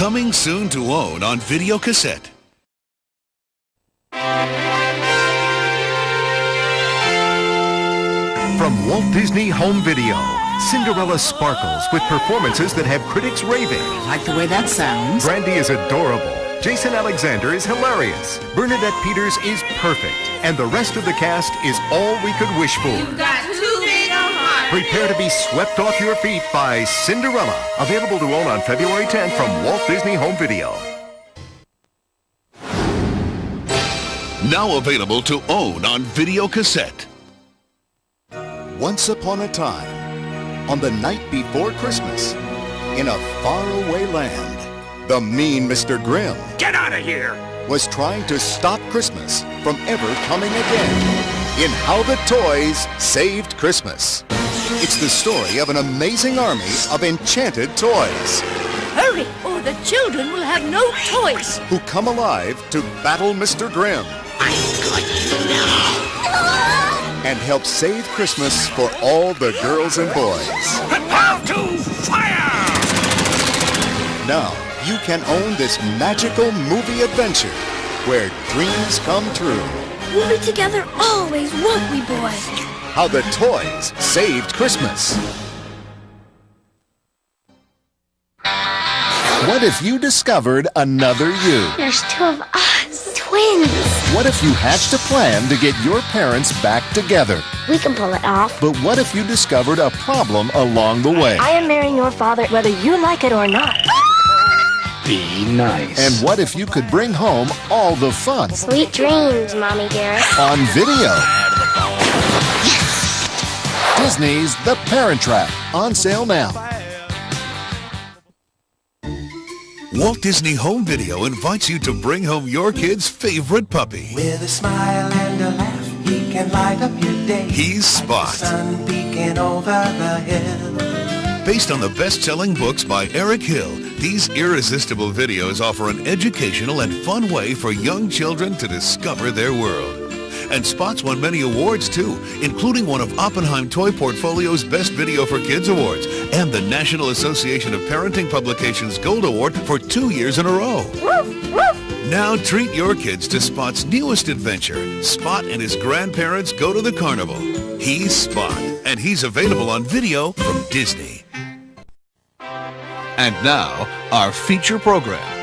Coming soon to own on video cassette. From Walt Disney Home Video, Cinderella sparkles with performances that have critics raving. Like the way that sounds. Brandy is adorable. Jason Alexander is hilarious. Bernadette Peters is perfect. And the rest of the cast is all we could wish for. You've got too big a heart. Prepare to be swept off your feet by Cinderella. Available to own on February 10th from Walt Disney Home Video. Now available to own on video cassette. Once upon a time, on the night before Christmas, in a faraway land, the mean Mr. Grimm Get out of here! was trying to stop Christmas from ever coming again in How the Toys Saved Christmas. It's the story of an amazing army of enchanted toys Hurry, or the children will have no toys. who come alive to battle Mr. Grimm and help save Christmas for all the girls and boys. Prepare to fire! Now, you can own this magical movie adventure where dreams come true. We'll be together always, won't we, boys? How the Toys Saved Christmas. What if you discovered another you? There's two of us, twins. What if you hatched a plan to get your parents back together? We can pull it off. But what if you discovered a problem along the way? I am marrying your father whether you like it or not. Be nice. And what if you could bring home all the fun Sweet dreams, Mommy dear. on video? Disney's The Parent Trap, on sale now. Walt Disney Home Video invites you to bring home your kid's favorite puppy. With a smile and a laugh, he can light up your day. He's Spot. Like the sun peeking over the hill. Based on the best-selling books by Eric Hill, these irresistible videos offer an educational and fun way for young children to discover their world. And Spot's won many awards, too, including one of Oppenheim Toy Portfolio's Best Video for Kids Awards and the National Association of Parenting Publications Gold Award for 2 years in a row. Now treat your kids to Spot's newest adventure. Spot and his grandparents go to the carnival. He's Spot, and he's available on video from Disney. And now, our feature program.